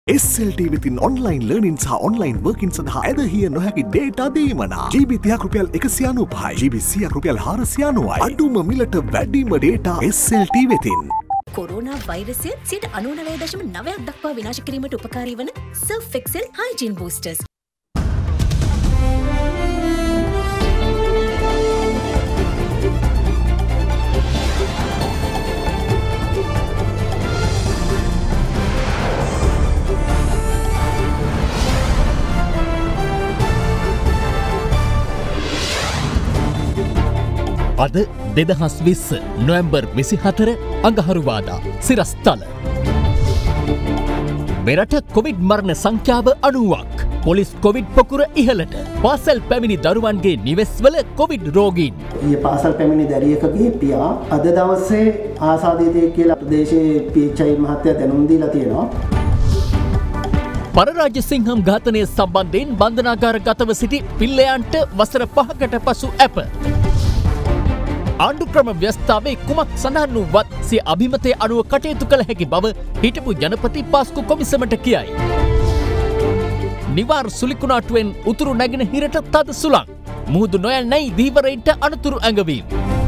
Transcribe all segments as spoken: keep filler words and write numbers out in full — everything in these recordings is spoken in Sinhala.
S L T within online learning සහ online working සඳහා ඇදහිය නොහැකි data දීමනා G B තිහක් රුපියල් එකසිය අනූපහයි G B සියයක් රුපියල් හාරසිය අනූවයි අඩුම මිලට වැඩිම data S L T වෙතින් කොරෝනා වෛරසය සියයට අනූනවය දශම නවයක් දක්වා විනාශ කිරීමට උපකාරී වන Surf Excel Hygiene Boosters අද දෙදහස් විස්ස නොවැම්බර් විසිහතර අඟහරුවාදා සිරස්තල. මෙරට කොවිඩ් මරණ සංඛ්‍යාව අනූවක්. පොලිස් කොවිඩ් පොකුර ඉහළට. පාසල් පැමිණි දරුවන්ගේ නිවෙස්වල කොවිඩ් රෝගීන්. ඊයේ පාසල් පැමිණි දැරියකගේ පියා අද දවසේ ආසාදිතය කියලා ප්‍රදේශයේ P H I මහත්තයා දැනුම් දීලා තියෙනවා. පරරාජ්‍ය සිංහම් ඝාතනය සම්බන්ධයෙන් බන්ධනාගාර ගතව සිටි පිල්ලයන්ට වසර පහකට පසු ඇප. ආණ්ඩුක්‍රම ව්‍යවස්ථාවේ කුමක් සඳහන් වුවත් සිය අභිමතය අනුව කටයුතු කළ හැකි බව හිටපු ජනපති පාස්කු කොමිසමට කියයි. නිවාර් සුලිකුණාටුවෙන් උතුරු නැගෙන හිරට තද සුළං. මුහුදු නොයන්නයි දීවරයින්ට අනතුරු ඇඟවීම.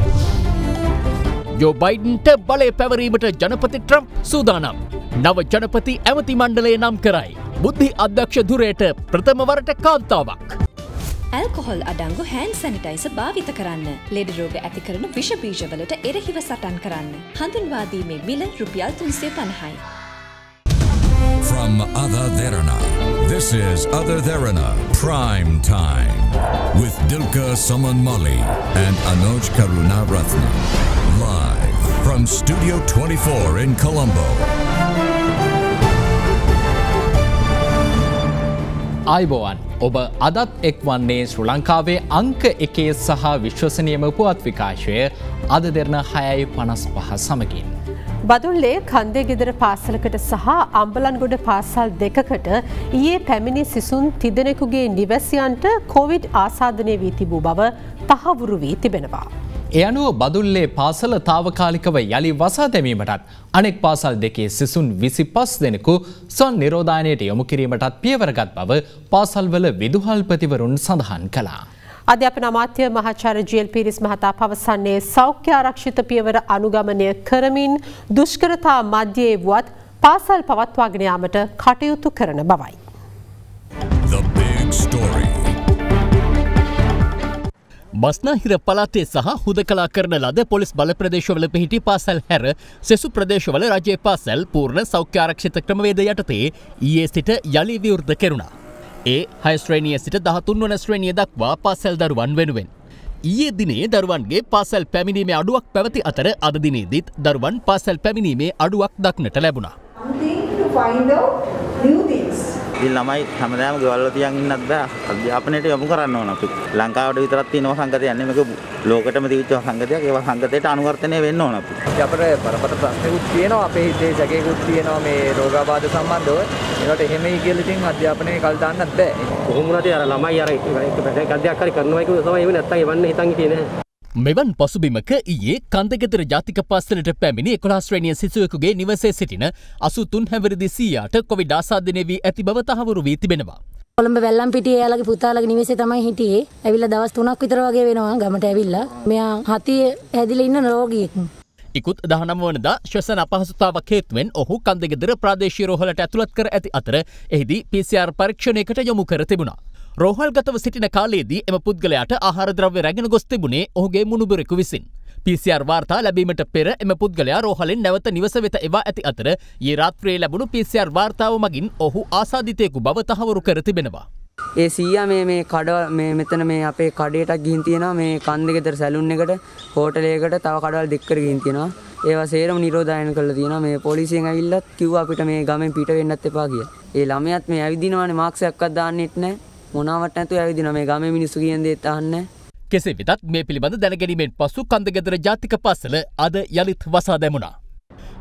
ජෝ බයිඩන්ට බලය පැවරීමට ජනපති ට්‍රම්ප් සූදානම්. නව ජනපති ඇමති මණ්ඩලය නම් කරයි. බුද්ධි අධ්‍යක්ෂ ධුරයට ප්‍රථම වරට කාන්තාවක්. ඇල්කොහොල් අඩංගු හෑන්ඩ් සැනිටයිසර් භාවිත කරන්න. ලෙඩ රෝග ඇති කරන විෂ බීජවලට එරෙහිව සටන් කරන්න. හඳුන්වා දීමේ මිල රුපියල් තුන්සිය පනහයි. From Ada Derana, this is Ada Derana Prime Time with Dilka Samanmali and Anuj Karunaratne. Live from Studio twenty-four in Colombo. ආයිබෝවන් ඔබ අදත් එක් වන්නේ ශ්‍රී ලංකාවේ අංක එකේ සහ විශ්වසනීයම පුවත් විකාශය අද දෙරන හයයි පනස් පහ සමගින්. බදුල්ලේ කන්දේ ගෙදර පාසලකට සහ අම්බලන්ගොඩ පාසල් දෙකකට ඊයේ පැමිණි සිසුන් තිදෙනෙකුගේ නිවැසියන්ට කොවිඩ් ආසාදනය වී තිබූ බව තහවුරු වී තිබෙනවා. ඒ අනුව බදුල්ලේ පාසල තාවකාලිකව යළි වසා දැමීමටත් අනෙක් පාසල් දෙකේ සිසුන් විසිපස් දෙනෙකු ස්වන් නිරෝධානයට යොමු කිරීමටත් පියවරගත් බව පාසල්වල විදුහල්පතිවරුන් සඳහන් කළා. අධ්‍යාපන අමාත්‍ය මහාචාර්ය ජී එල් පීරිස් මහතා පවසන්නේ සෞඛ්‍ය ආරක්ෂිත පියවර අනුගමනය කරමින් දුෂ්කරතා මධ්‍යයේ වුවත් පාසල් පවත්වාගෙන යාමට කටයුතු කරන බවයි. The big story. බස්නාහිර පළාතේ සහ හුදකලා කරන ලද පොලිස් බල ප්‍රදේශවල පිහිටි පාසල් හැර සෙසු ප්‍රදේශවල රජයේ පාසල් පූර්ණ සෞඛ්‍ය ආරක්ෂිත ක්‍රමවේද යටතේ ඊයේ සිට යළි විවෘත කෙරුණා. ඒ හය ශ්‍රේණිය සිට දහතුන් වන ශ්‍රේණිය දක්වා පාසල් දරුවන් වෙනුවෙන්. ඊයේ දිනේ දරුවන්ගේ පාසල් පැමිණීමේ අඩුවක් පැවති අතර අද දිනේදීත් දරුවන් පාසල් පැමිණීමේ අඩුවක් දක්නට ලැබුණා. ඉතින් ළමයි හැමදාම ගෙවල් වල තියන් ඉන්නත් බෑ. අධ්‍යාපනයට යොමු කරන්න ඕන අපි. ලංකාවට විතරක් තියෙන සංගතයක් නෙමෙයි මේක ලෝකෙටම තියච්ච සංගතයක්. ඒ සංගතයට අනුවර්තනය වෙන්න ඕන අපි. අපිට බරපතල ප්‍රශ්නකුත් තියෙනවා. අපේ හිතේ සැකයකුත් තියෙනවා මේ රෝගාබාධ සම්බන්ධව. ඒකට එහෙමයි කියලා ඉතින් අධ්‍යාපනයේ කල් දාන්නත් බෑ. කොහොම වුණත් අර ළමයි අර එක ගද්දයක් හරි කරනවා කියන තමයි එන්නේ නැත්තම් එවන්න හිතන් හිටියේ නැහැ. මෙවන් පසුබිමක ඊයේ කන්දගෙදර ජාතික පාසලට පැමිණි එකොළහ ශ්‍රේණිය සිසුවෙකුගේ නිවසේ සිටින අසූ තුන් හැවිරිදි සීයාට කොවිඩ් ආසාදනය වී ඇති බව තහවුරු වී තිබෙනවා. කොළඹ වැල්ලම්පිටියේ එයාලගේ පුතාලගේ නිවසේ තමයි හිටියේ. ඇවිල්ලා දවස් තුනක් විතර වගේ වෙනවා ගමට ඇවිල්ලා. මෙයා හතියේ හැදිලා ඉන්න රෝගියෙක්. ඉකුත් දහනව වනදා ශ්වසන අපහසුතාවක් හේතුවෙන් ඔහු කන්දගෙදර ප්‍රාදේශීය රෝහලට ඇතුළත් කර ඇති අතර එහිදී පී සී ආර් පරීක්ෂණයකට යොමු කර තිබුණා. රෝහල්ගතව සිටින කාලයේදී එම පුද්ගලයාට ආහාර ද්‍රව්‍ය රැගෙන ගොස් තිබුණේ ඔහුගේ මුණුබුරෙකු විසින්. පී සී ආර් වාර්තා ලැබීමට පෙර එම පුද්ගලයා රෝහලෙන් නැවත නිවස වෙත එවා ඇති අතර ඊයේ රාත්‍රියේ ලැබුණු පී සී ආර් වාර්තාව මගින් ඔහු ආසාදිතයෙකු බව තහවුරු කර තිබෙනවා. ඒ සීයා මේ මේ කඩ මේ මෙතන මේ අපේ කඩේටක් ගිහින් තියෙනවා මේ කන්දෙකතර සැලුන් එකට හෝටලයකට තව කඩවල් දෙකකට ගිහින් තියෙනවා. ඒවා සේරම නිරෝධායන කරලා තියෙනවා. මේ පොලිසියෙන් ඇවිල්ලත් කිව්වා අපිට මේ ගමෙන් පිට වෙන්නත් එපා කියලා. ඒ ළමයාත් මේ ඇවිදිනවානේ මාක්ස් එකක්වත් දාන්නෙත් නැහැ. මොනවත් නැතුව ඇවිදිනවා මේ ගමේ මිනිස්සු කියන දේත් අහන්නේ. කෙසේ වෙතත් මේ පිළිබඳ දැනගැනීමෙන් පසු කන්දගෙදර ජාතික පාසල අද යළිත් වසා දැමුණා.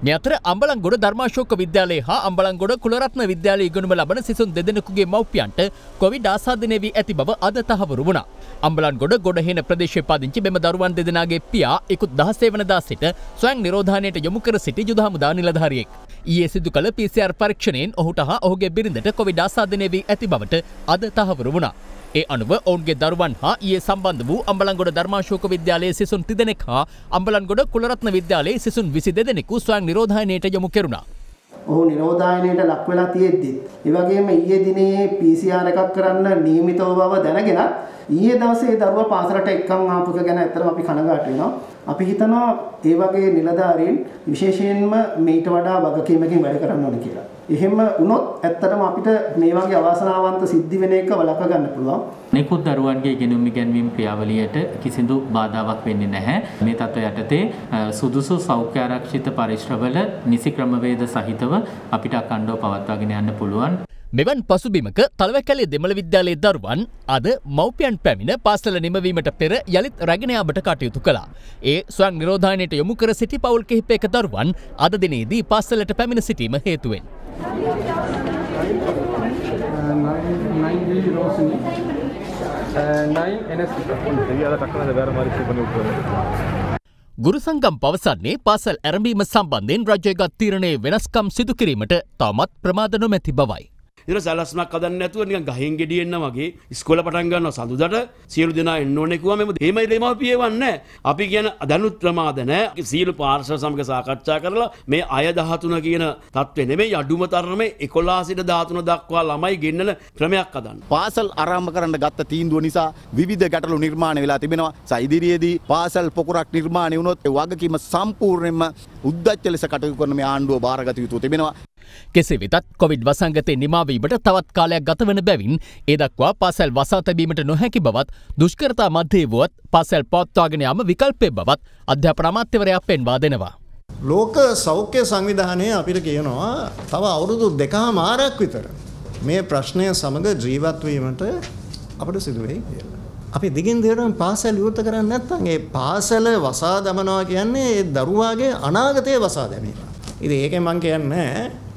මේ අතර අම්බලන්ගොඩ ධර්මාශෝක විද්‍යාලයේ හා අම්බලන්ගොඩ කුලරත්න විද්‍යාලයේ ඉගෙනුම ලබන සිසුන් දෙදෙනෙකුගේ මව්පියන්ට කොවිඩ් ආසාදනය වී ඇති බව අද තහවුරු වුණා. අම්බලන්ගොඩ ගොඩහේන ප්‍රදේශයේ පදිංචි මෙම දරුවන් දෙදෙනාගේ පියා ඉකුත් දහසේ වනදා සිට ස්වයං නිරෝධානයට යොමු කර සිටි යුද හමුදා නිලධාරියෙක්. ඊයේ සිදු කළ පී සී ආර් පරීක්ෂණයෙන් ඔහුට හා ඔහුගේ බිරිඳට කොවිඩ් ආසාදනය වී ඇති බවට අද තහවුරු වුණා. ඒ අනුව ඔවුන්ගේ දරුවන් හා ඊයේ සම්බන්ධ වූ අම්බලන්ගොඩ ධර්මාශෝක විද්‍යාලයේ සිසුන් තිදෙනෙක් හා අම්බලන්ගොඩ කුලරත්න විද්‍යාලයේ සිසුන් විසි දෙදෙනෙකු ස්වයං නිරෝධායනයට යොමු කෙරුණා. ඔහු නිරෝධායනයට ලක් වෙලා තියෙද්දි ඒ වගේම ඊයේ දිනේ පී සී ආර් එකක් කරන්න නියමිතව බව දැනගෙනත් ඊයේ දවසේ දරුවා පාසලට එක්කන් ආපු එක ගැන ඇත්තටම අපි කනගාටු වෙනවා. අපි හිතනවා ඒ වගේ නිලධාරීන් විශේෂයෙන්ම මේට වඩා වගකීමකින් වැඩ කරන්න ඕනේ කියලා. එහෙම වුණොත් ඇත්තටම අපිට මේ වගේ අවාසනාවන්ත සිද්ධි වෙන එක වළක්වා ගන්න පුළුවන්. නිකුත් දරුවන්ගේ ඉගෙනුම් ඉගැන්වීම් ක්‍රියාවලියට කිසිදු බාධාවක් වෙන්නේ නැහැ. මේ තත්ත්වය යටතේ සුදුසු සෞඛ්‍ය ආරක්ෂිත පරිශ්‍රවල නිසි ක්‍රමවේද සහිතව අපිට අඛණ්ඩව පවත්වාගෙන යන්න පුළුවන්. මෙවන් පසුබිමක තලවැකැලේ දෙමළ විද්‍යාලයේ දරුවන් අද මව්පියන් පැමිණ පාසල නිමවීමට පෙර යළිත් රැගෙන යාමට කටයුතු කළා. ඒ ස්වයං නිරෝධායනයට යොමු කර සිටි පවුල් කිහිපයක දරුවන් අද දිනේදී පාසලට පැමිණ සිටීම හේතුවෙන් ගුරු සංගම් පවසන්නේ පාසල් ඇරඹීම සම්බන්ධයෙන් රජයගත් තීරණයේ වෙනස්කම් සිදු කිරීමට තවමත් ප්‍රමාද නොමැති බවයි. ඉතින් සැලැස්මක් හදන්න නැතුව නිකන් ගහෙන් ගෙඩි එන්න වගේ ඉස්කෝලේ පටන් ගන්නවා සඳුදාට සියලු දෙනා එන්න ඕනේ කිව්වම එහෙමයි දෙමාපියවන්නේ. අපි කියන දැනුත් ප්‍රමාද නැහැ. සියලු පාර්ශව සමග සාකච්ඡා කරලා මේ අය දහතුන කියන තත්ත්වෙ නෙමෙයි අඩුම තරමේ එකොළහ සිට දහතුන දක්වා ළමයි ගෙන්නන ක්‍රමයක් හදන්න. පාසල් ආරම්භ කරන්න ගත්ත තීන්දුව නිසා විවිධ ගැටලු නිර්මාණය වෙලා තිබෙනවා. ඉදිරියේදී පාසල් පොකුරක් නිර්මාණය වුණොත් ඒ වගකීම සම්පූර්ණයෙන්ම උද්දච්ච ලෙස කටයුතු කරන මේ ආණ්ඩුව බාරගත යුතු තිබෙනවා. කෙසේ වෙතත් කොවිඩ් වසංගතේ නිමාවීමට තවත් කාලයක් ගත වන බැවින් ඒ දක්වා පාසල් වසා තැබීමට නොහැකි බවත් දුෂ්කරතා මැද්දේ වුවත් පාසල් පවත්වාගෙන යාම විකල්පයක් බවත් අධ්‍යාපන අමාත්‍යවරයා පෙන්වා දෙනවා. ලෝක සෞඛ්‍ය සංවිධානය අපිට කියනවා තව අවුරුදු දෙකමාරක් විතර මේ ප්‍රශ්නය සමග ජීවත් වීමට අපිට සිදු වෙයි කියලා. අපි දිගින් දිගටම පාසල් විවෘත කරන්නේ නැත්නම් ඒ පාසල වසා දමනවා කියන්නේ ඒ දරුවාගේ අනාගතය වසා දැමීම. ඉතින් ඒකෙන් මම කියන්නේ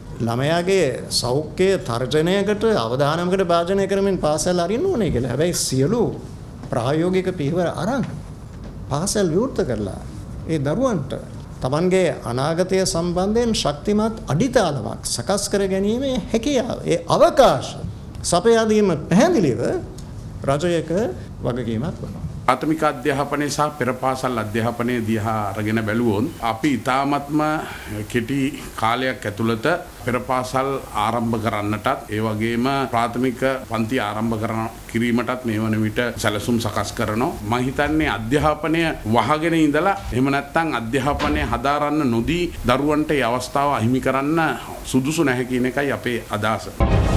ළමයාගේ සෞඛ්‍ය තර්ජනයකට අවධානයකට භාජනය කරමින් පාසල් අරින්න ඕනේ කියලා. හැබැයි සියලු ප්‍රායෝගික පියවර අරන් පාසල් විවෘත කරලා ඒ දරුවන්ට තමන්ගේ අනාගතය සම්බන්ධයෙන් ශක්තිමත් අඩිතාලමක් සකස් කර ගැනීමේ හැකියාව ඒ අවකාශ සපයා දීම පැහැදිලිව රජයක වගකීමක් වෙනවා. ප්‍රාථමික අධ්‍යාපනය සහ පෙර පාසල් අධ්‍යාපනය දිහා අරගෙන බැලුවොත් අපි ඉතාමත්ම කෙටි කාලයක් ඇතුළත පෙර පාසල් ආරම්භ කරන්නටත් ඒ වගේම ප්‍රාථමික පන්ති ආරම්භ කරන කිරීමටත් මේ වන විට සැලසුම් සකස් කරනවා. මම හිතන්නේ අධ්‍යාපනය වහගෙන ඉඳලා එහෙම නැත්නම් අධ්‍යාපනය හදාරන්න නොදී දරුවන්ට ඒ අවස්ථාව අහිමි කරන්න සුදුසු නැහැ කියන එකයි අපේ අදහස.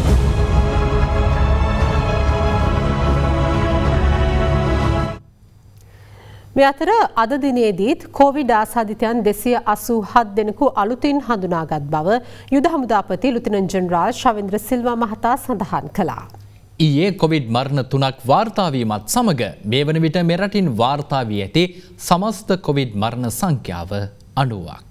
මේ අතර අද දිනේදීත් කොවිඩ් ආසාදිතයන් දෙසිය අසූ හත් දෙනෙකු අලුතින් හඳුනාගත් බව යුද හමුදාපති ලුතිනන්ට් ජෙනරාල් ශවේන්ද්‍ර සිල්වා මහතා සඳහන් කළා. ඊයේ කොවිඩ් මරණ තුනක් වාර්තා වීමත් සමග මේ වන විට මෙරටින් වාර්තා වී ඇති සමස්ත කොවිඩ් මරණ සංඛ්‍යාව අනූවක්.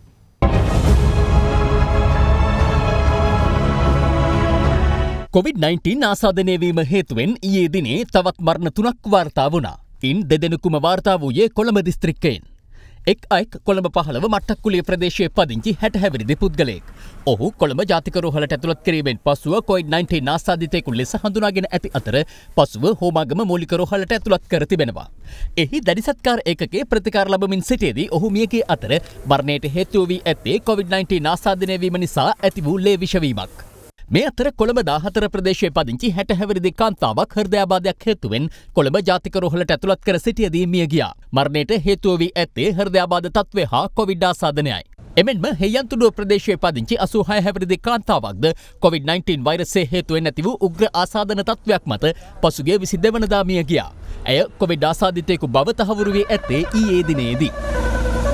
කොවිඩ් නයින්ටීන් ආසාදනය වීම හේතුවෙන් ඊයේ දිනේ තවත් මරණ තුනක් වාර්තා වුණා. ඉන් දෙදෙනෙකුම වාර්තා වූයේ කොළඹ දිස්ත්‍රික්කයෙන්. එක් අයෙක් කොළඹ පහළව මට්ටක්කුලිය ප්‍රදේශයේ පදිංචි හැට හැවිරිදි පුද්ගලයෙක්. ඔහු කොළඹ ජාතික රෝහලට ඇතුළත් කිරීමෙන් පසුව කොවිඩ් නයින්ටීන් ආසාදිතයෙකු ලෙස හඳුනාගෙන ඇති අතර පසුව හෝමාගම මූලික රෝහලට ඇතුළත් කර තිබෙනවා. එහි දැඩි සත්කාර ඒකකයේ ප්‍රතිකාර ලැබමින් සිටියේදී ඔහු මිය ගිය අතර මරණයට හේතු වී ඇත්තේ කොවිඩ් නයින්ටීන් ආසාදනය වීම නිසා ඇති වූ ලේ විෂවීමක්. මේ අතර කොළඹ දාහතර ප්‍රදේශයේ පදිංචි හැට හැවිරිදි කාන්තාවක් හෘදයාබාධයක් හේතුවෙන් කොළඹ ජාතික රෝහලට ඇතුළත් කර සිටියදී මිය ගියා. මරණයට හේතුව වී ඇත්තේ හෘදයාබාධ තත්ත්වය හා කොවිඩ් ආසාදනයයි. එමෙන්ම හෙයන්තුඩුව ප්‍රදේශයේ පදිංචි අසූ හය හැවිරිදි කාන්තාවක්ද කොවිඩ් නයින්ටීන් වෛරසය හේතුවෙන් ඇති වූ උග්‍ර ආසාදන තත්ත්වයක් මත පසුගිය විසි දෙවනදා මිය ගියා. ඇය කොවිඩ් ආසාදිතයෙකු බව තහවුරු වී ඇත්තේ ඊයේ දිනේදී.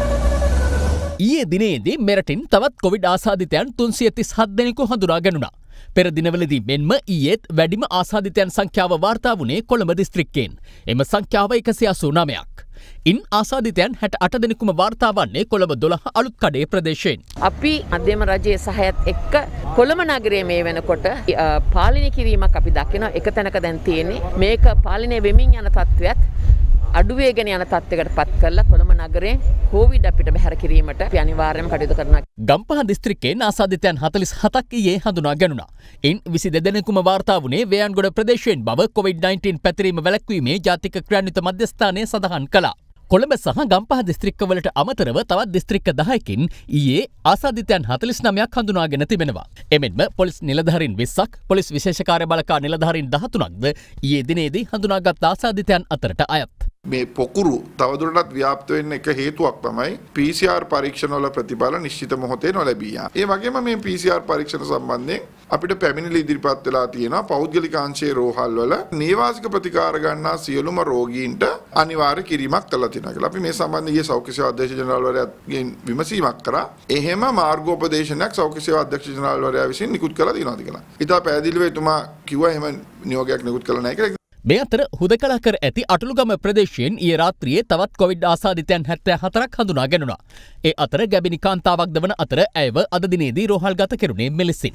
ඊයේ දිනේදී මෙරටින් තවත් කොවිඩ් ආසාදිතයන් තුන්සිය තිස් හත් දෙනෙකු හඳුනා ගැනුණා. පෙර දිනවලදී මෙන්ම ඊයේත් වැඩිම ආසාදිතයන් සංඛ්‍යාව වාර්තා වුණේ කොළඹ දිස්ත්‍රික්කයෙන්. එම සංඛ්‍යාව එකසිය අසූ නවයක්. ඉන් ආසාදිතයන් හැට අට දෙනෙකුම වාර්තා වන්නේ කොළඹ දොළහ අලුත් කඩේ ප්‍රදේශයෙන්. අපි මධ්‍යම රජයේ සහයත් එක්ක කොළඹ නගරයේ මේ වෙනකොට පාලනය කිරීමක් අපි දකිනවා. එක තැනක දැන් තියෙන්නේ මේක පාලනය වෙමින් යන තත්ත්වයක් අඩු වේගෙන යන තත්ත්වයකට පත් කරලා කොළඹ නගරයෙන් කොවිඩ් අපිට බැහැර කිරීමට අපි අනිවාර්යයෙන්ම කටයුතු කරනවා. ගම්පහ දිස්ත්‍රික්කයෙන් ආසාදිතයන් හතළිස් හතක් ඊයේ හඳුනා ගැනුණා. ඉන් විසි දෙදෙනෙකුම වාර්තා වුණේ වේයන්ගොඩ ප්‍රදේශයෙන් බව කොවිඩ් නයින්ටීන් පැතිරීම වැළැක්වීමේ ජාතික ක්‍රියාන්විත මධ්‍යස්ථානය සඳහන් කළා. කොළඹ සහ ගම්පහ දිස්ත්‍රික්කවලට අමතරව තවත් දිස්ත්‍රික්ක දහයකින් ඊයේ ආසාදිතයන් හතළිස් නවයක් හඳුනාගෙන තිබෙනවා. එමෙන්ම පොලිස් නිලධාරීන් විස්සක්, පොලිස් විශේෂ කාර්ය බළකා නිලධාරීන් දහතුනක්ද ඊයේ දිනේදී හඳුනාගත් ආසාදිතයන් අතරට අයත්. මේ පොකුරු තවදුරටත් ව්‍යාප්ත වෙන්න එක හේතුවක් තමයි පී සී ආර් පරීක්ෂණවල ප්‍රතිඵල නිශ්චිත මොහොතේ නොලැබී යාම. ඒ වගේම මේ පී සී ආර් පරීක්ෂණ සම්බන්ධයෙන් අපිට පැමිණිලි ඉදිරිපත් වෙලා තියෙනවා පෞද්ගලික අංශයේ රෝහල් වල නේවාසික ප්‍රතිකාර ගන්නා සියලුම රෝගීන්ට අනිවාර්ය කිරීමක් කළා තියෙනවා කියලා. අපි මේ සම්බන්ධයෙන් ඊයේ සෞඛ්‍ය සේවා අධ්‍යක්ෂ ජනරාල්වරයාගෙන් විමසීමක් කරා. එහෙම මාර්ගෝපදේශනයක් සෞඛ්‍ය සේවා අධ්‍යක්ෂ ජනරාල්වරයා විසින් නිකුත් කළා තියෙනවාද කියලා. ඉතින් පැහැදිලිව එතුමා කිව්වා එහෙම නියෝගයක් නිකුත් කළා නැහැ කියලා. මේ අතර හුදකලා කර ඇති අටලුගම ප්‍රදේශයෙන් ඊයේ රාත්‍රියේ තවත් කොවිඩ් ආසාදිතයන් හැත්තෑ හතරක් හඳුනා ගැනුණා. ඒ අතර ගැබිනි කාන්තාවක්ද වන අතර ඇයව අද දිනේදී රෝහල්ගත කෙරුණේ මෙලෙසින්.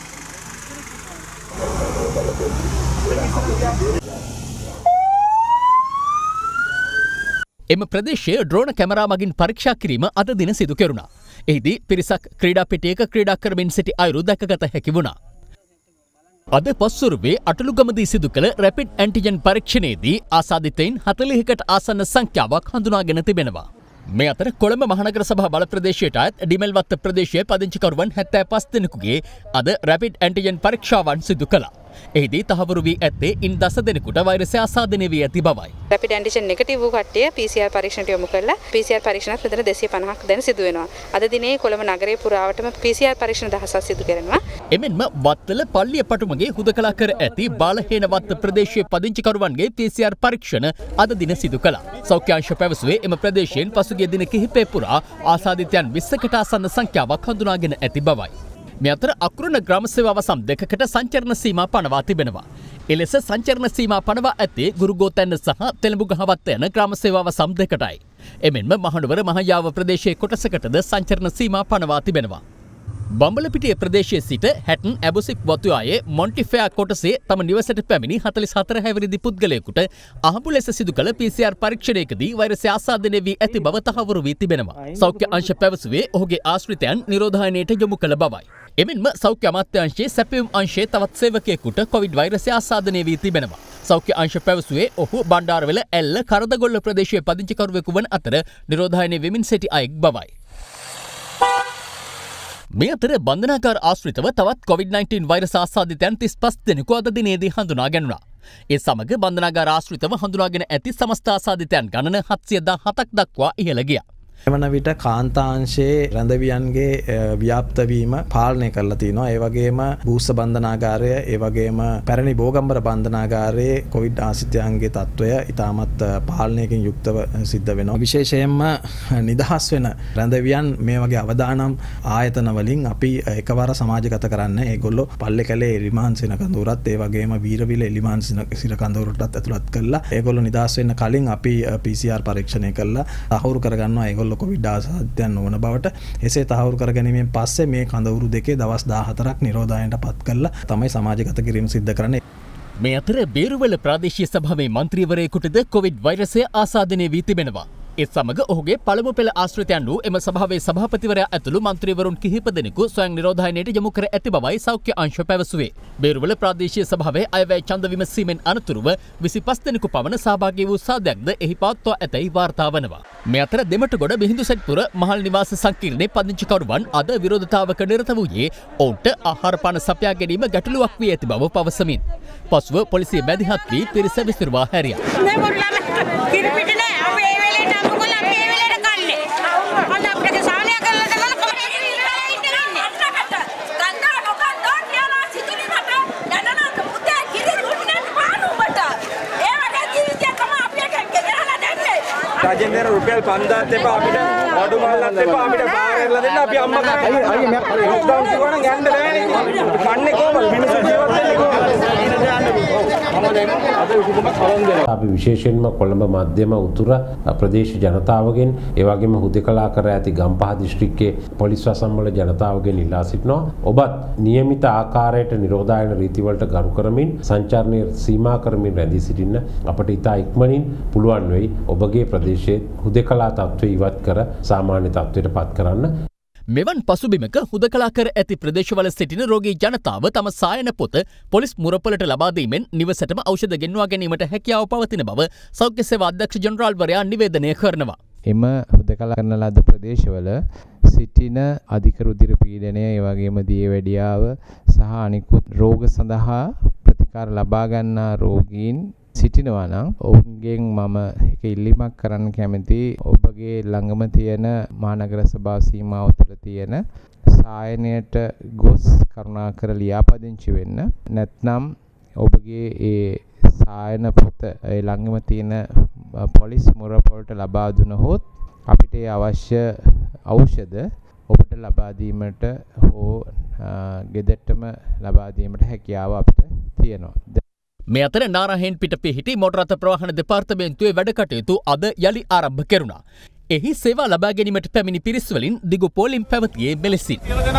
එම ප්‍රදේශයේ ඩ්‍රෝන කැමරා මගින් පරීක්ෂා කිරීම අද දින සිදු කෙරුණා. එහිදී පිරිසක් ක්‍රීඩා පිටියක ක්‍රීඩා කරමින් සිටි අයුරු දැකගත හැකි වුණා. අද පස්වරුවේ අටලුගමදී සිදු කළ රැපිඩ් ඇන්ටිජන් පරීක්ෂණයේදී ආසාදිතයින් හතළිහකට ආසන්න සංඛ්‍යාවක් හඳුනාගෙන තිබෙනවා. මේ අතර කොළඹ මහනගර සභා බල ප්‍රදේශයට අයත් ඩිමෙල්වත්ත ප්‍රදේශයේ පදිංචිකරුවන් හැත්තෑ පස් දෙනෙකුගේ අද රැපිඩ් ඇන්ටිජන් පරීක්ෂාවන් සිදු කළා. එහිදී තහවුරු වී ඇත්තේ ඉන් දස දෙනෙකුට වෛරසය ආසාදනය වී ඇති බවයි. රැපිඩ් ඇන්ටිජන් නෙගටිව් වූ කට්ටිය පී සී ආර් පරීක්ෂණයට යොමු කළා. පී සී ආර් පරීක්ෂණත් මෙතන දෙසිය පනහක් දැන් සිදු වෙනවා. අද දිනේ කොළඹ නගරයේ පුරාවටම පී සී ආර් පරීක්ෂණ දහසක් සිදු කරනවා. එමෙන්ම වත්තල පල්ලිය පටුමගේ හුදකලා කර ඇති බාලහේනවත්ත ප්‍රදේශයේ පදිංචිකරුවන්ගේ පී සී ආර් පරීක්ෂණ අද දින සිදු කළා. සෞඛ්‍ය අංශ පැවසුවේ එම ප්‍රදේශයෙන් පසුගිය දින කිහිපය පුරා ආසාදිතයන් විස්සකට ආසන්න සංඛ්‍යාවක් හඳුනාගෙන ඇති බවයි. මේ අතර අකුරණ ග්‍රාම සේවා වසම් දෙකකට සංචරණ සීමා පනවා තිබෙනවා. එලෙස සංචරණ සීමා පනවා ඇත්තේ ගුරුගෝතැන්න සහ තෙලඹුගහවත්ත යන ග්‍රාම සේවා වසම් දෙකටයි. එමෙන්ම මහනුවර මහයාව ප්‍රදේශයේ කොටසකටද සංචරණ සීමා පනවා තිබෙනවා. බම්බලපිටිය ප්‍රදේශයේ සිට හැටන් ඇබුසික් වතුආයේ මොන්ටිෆෙයා කොටසේ තම නිවසට පැමිණි හතළිස් හතර හැවිරිදි පුද්ගලයෙකුට අහඹු ලෙස සිදු කළ පී සී ආර් පරීක්ෂණයකදී වෛරසය ආසාදනය වී ඇති බව තහවුරු වී තිබෙනවා. සෞඛ්‍ය අංශ පැවසුවේ ඔහුගේ ආශ්‍රිතයන් නිරෝධායනයට යොමු කළ බවයි. එමෙන්ම සෞඛ්‍ය අමාත්‍යාංශයේ සැපයුම් අංශයේ තවත් සේවකයෙකුට කොවිඩ් වෛරසය ආසාදනය වී තිබෙනවා. සෞඛ්‍ය අංශ පැවසුවේ ඔහු බණ්ඩාරවෙල ඇල්ල කරදගොල්ල ප්‍රදේශයේ පදිංචිකරුවෙකු වන අතර නිරෝධායනය වෙමින් සිටි අයෙක් බවයි. මේ අතර බන්ධනාගාර ආශ්‍රිතව තවත් කොවිඩ් නයින්ටීන් වෛරස් ආසාදිතයන් තිස් පස් දෙනෙකු අද දිනේදී හඳුනා ගැනුණා. ඒ සමග බන්ධනාගාර ආශ්‍රිතව හඳුනාගෙන ඇති සමස්ත ආසාදිතයන් ගණන හත්සිය දහහතක් දක්වා ඉහළ ගියා. එවන විට කාන්තාංශයේ රැඳවියන්ගේ ව්‍යාප්තවීම පාලනය කරලා තිනවා. ඒ වගේම බූස්ස බන්ධනාගාරය, ඒ වගේම පැරණි බෝගම්බර බන්ධනාගාරයේ කොවිඩ් ආශ්‍රිතයන්ගේ තත්ත්වය ඉතාමත් පාලනයකින් යුක්තව සිද්ධ වෙනවා. විශේෂයෙන්ම නිදහස් වෙන රැඳවියන් මේ වගේ අවදානම් ආයතන වලින් අපි එකවර සමාජගත කරන්න. ඒගොල්ලෝ පල්ලේකැලේ එලිමාන් සින කඳවුරත් ඒ වගේම වීරවිල එලිමාන් සින කඳවුරටත් ඇතුළත් කළා. ඒගොල්ලෝ නිදහස් වෙන්න කලින් අපි පී සී ආර් පරීක්ෂණය කළා. තහවුරු කරගන්නවා ඒගොල්ලෝ කොවිඩ් ආසාදිතයන් නොවන බවට. එසේ තහවුරු කර ගැනීමෙන් පස්සේ මේ කඳවුරු දෙකේ දවස් දාහතරක් නිරෝධායනයට පත් කළා තමයි සමාජගත කිරීම සිද්ධ කරන්නේ. මේ අතර බේරුවල ප්‍රාදේශීය සභාවේ මන්ත්‍රීවරයෙකුටද කොවිඩ් වෛරසය ආසාදනය වී තිබෙනවා. ඒ සමග ඔහුගේ පළමු පෙළ ආශ්‍රිතයන් වූ එම සභාවේ සභාපතිවරයා ඇතුළු මන්ත්‍රීවරුන් කිහිප දෙනෙකු ස්වයං නිරෝධායනයට යොමු කර ඇති බවයි සෞඛ්‍ය අංශ පැවසුවේ. බේරුවල ප්‍රාදේශීය සභාවේ අයවැය ඡන්ද විමසීමෙන් අනතුරුව විසිපස් දෙනෙකු පමණ සහභාගී වූ සාදයක්ද එහි පවත්වා ඇතැයි වාර්තා වනවා. මේ අතර දෙමටගොඩ බිහිඳුසැට්පුර මහල් නිවාස සංකීර්ණයේ පදිංචිකරුවන් අද විරෝධතාවක නිරත වූයේ ඔවුන්ට ආහාර පාන සපයා ගැනීම ගැටලුවක් වී ඇති බව පවසමින්. පසුව පොලිසිය මැදිහත් වී පිරිස විසිරුවා හැරියා. රජෙන්දර රුපියල් පන්දාත් එපා අපිට අඩු මල්ලත් එපා අපිට බාරලා දෙන්න අපි අම්මා කරන්නේ. අයියේ මම ලොක්ඩවුන් කිව්වනම් යන්න බෑනේ. කන්නේ කොහමද? මිනිස්සු ජීවත් වෙන්නේ කොහමද? අපි විශේෂයෙන්ම කොළඹ මධ්‍යම උතුර ප්‍රදේශ ජනතාවගෙන් ඒ වගේම හුදෙකලා කර ඇති ගම්පහ දිස්ත්‍රික්කයේ පොලිස් වසම්වල ජනතාවගෙන් ඉල්ලා සිටිනවා ඔබත් නියමිත ආකාරයට නිරෝධායන රීතිවලට ගරු කරමින් සංචාරණය සීමා කරමින් රැඳී සිටින්න අපට ඉතා ඉක්මනින් පුළුවන් වෙයි ඔබගේ ප්‍රදේශයේ හුදෙකලා තත්ත්වය ඉවත් කර සාමාන්‍ය තත්ත්වයට පත් කරන්න. මෙවන් පසුබිමක හුදකලා කර ඇති ප්‍රදේශවල සිටින රෝගී ජනතාව තම සායන පොත පොලිස් මුරපොලට ලබා දීමෙන් නිවසටම ඖෂධ ගෙන්වා ගැනීමට හැකියාව පවතින බව සෞඛ්‍ය සේවා අධ්‍යක්ෂ ජනරාල්වරයා නිවේදනය කරනවා. එම හුදකලා කරන ලද ප්‍රදේශවල සිටින අධික රුධිර පීඩනය, ඒ වගේම දියවැඩියාව සහ අනිකුත් රෝග සඳහා ප්‍රතිකාර ලබා ගන්නා රෝගීන් සිටිනවා නම් ඔවුන්ගෙන් මම එක ඉල්ලීමක් කරන්න කැමති ඔබගේ ළඟම තියෙන මහනගර සභා සීමාව තුළ තියෙන සායනයට ගොස් කරුණාකර ලියාපදිංචි වෙන්න. නැත්නම් ඔබගේ ඒ සායන පොත ඒ ළඟම තියෙන පොලිස් මුරපොලට ලබා දුනහොත් අපිට ඒ අවශ්‍ය ඖෂධ ඔබට ලබා දීමට හෝ ගෙදරටම ලබා දීමට හැකියාව අපිට තියෙනවා. මේ අතර නාරහෙන් පිට පිහිටි මොටර රථ ප්‍රවාහන දෙපාර්තමේන්තුවේ වැඩ කටයුතු අද යලි ආරම්භ කෙරුණා. එහි සේවා ලබා ගැනීමට පැමිණි පිරිස් වලින් දිගු පෝලිම් පැවතියේ මෙලෙසින්.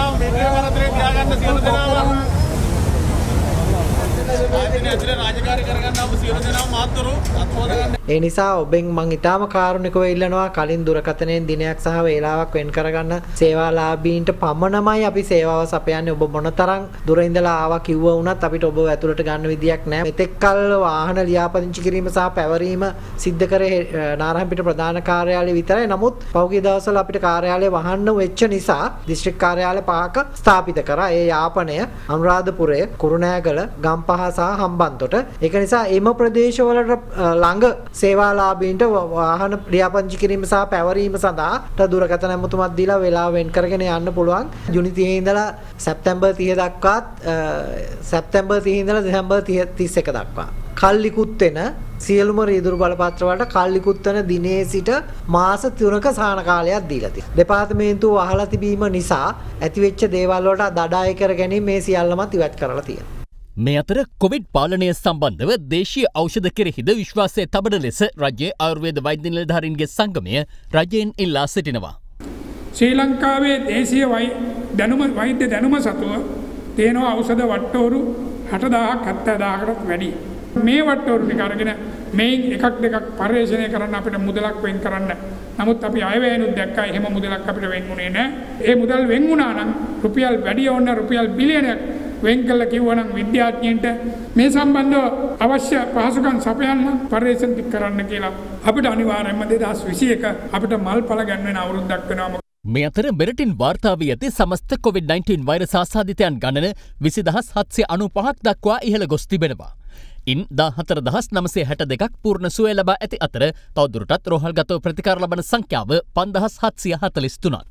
ඒ නිසා ඔබෙන් මං ඉතාම කාරුණිකව ඉල්ලනවා කලින් දුරකථනයෙන් දිනයක් සහ වේලාවක් වෙන් කරගන්න සේවාලාභීන්ට පමණමයි අපි සේවාව සපයන්නේ. ඔබ මොනතරම් දුර ඉඳලා ආවා කිව්ව වුණත් අපිට ඔබ ඇතුළට ගන්න විදියක් නැහැ. මෙතෙක් කල් වාහන ලියාපදිංචි කිරීම සහ පැවරීම සිද්ධ කරේ නාරහන්පිට ප්‍රධාන කාර්යාලය විතරයි. නමුත් පහුගිය දවස්වල අපිට කාර්යාලය වහන්න වෙච්ච නිසා දිස්ත්‍රික් කාර්යාලය පහක ස්ථාපිත කරා. ඒ යාපනය අනුරාධපුරය, කුරුණෑගල, ගම්පහ සහ හම්බන්තොට. ඒක නිසා එම ප්‍රදේශවලට ළඟ සේවාලාභීන්ට වාහන ලියාපදිංචි කිරීම සහ පැවරීම සඳහා දුරකථන ඇමතුමක් දීලා වෙලාව වෙන් කරගෙන යන්න පුළුවන්. ජුනි තිහ ඉඳලා සැප්තැම්බර් තිහ දක්වාත් සැප්තැම්බර් තිහ ඉඳලා දෙසැම්බර් තිස් එක දක්වා කල්ලිකුත් වෙන සියලුම රීදුරු බලපත්‍ර වලට කල්ලිකුත් වෙන දිනේ සිට මාස තුනක සහන කාලයක් දීලා තියෙනවා. දෙපාර්තමේන්තුව වහලා තිබීම නිසා ඇතිවෙච්ච දේවල් වලට දඩාය කර ගැනීම මේ සියල්ලමත් ඉවත් කරලා තියෙනවා. මේ අතර කොවිඩ් පාලනය සම්බන්ධව දේශීය ඖෂධ කෙරෙහිද විශ්වාසය තබන ලෙස රජයේ ආයුර්වේද වෛද්‍ය නිලධාරීන්ගේ සංගමය රජයෙන් ඉල්ලා සිටිනවා. ශ්‍රී ලංකාවේ දේශීය දැනුම වෛද්‍ය දැනුම සතුව තේනවා ඖෂධ වට්ටෝරු හටදාහක් හත්තදාහකටත් වැඩි. මේ වට්ටෝරු ටික අරගෙන මේන් එකක් දෙකක් පරිශීලනය කරන්න අපිට මුදලක් වෙන් කරන්න. නමුත් අපි අයවැයනුත් දැක්කා එහෙම මුදලක් අපිට වෙන් වුණේ නැහැ. ඒ මුදල් වෙන් වුණා නම් රුපියල් වැඩි ඕන රුපියල් බිලියනයක් වෙන් කළ කිව්වනම් විද්‍යාඥයන්ට මේ සම්බන්ධව අවශ්‍ය පහසුකම් සපයන්න පරිශීලන කරන්න කියලා අපිට අනිවාර්යයෙන්ම දෙදහස් විසි එක අපිට මල්පල ගන්න අවුරුද්දක් වෙනවා. මේ අතර මෙරටින් වාර්තා වී ඇති සමස්ත කොවිඩ් නයින්ටීන් වෛරස් ආසාදිතයන් ගණන විසිදහස් හත්සිය අනූපහක් දක්වා ඉහළ ගොස් තිබෙනවා. ඉන් දාහතර දහස් නවසිය හැට දෙකක් පූර්ණ සුවය ලබා ඇති අතර තවදුරටත් රෝහල්ගතව ප්‍රතිකාර ලබන සංඛ්‍යාව පන්දහස් හත්සිය හතළිස් තුනක්.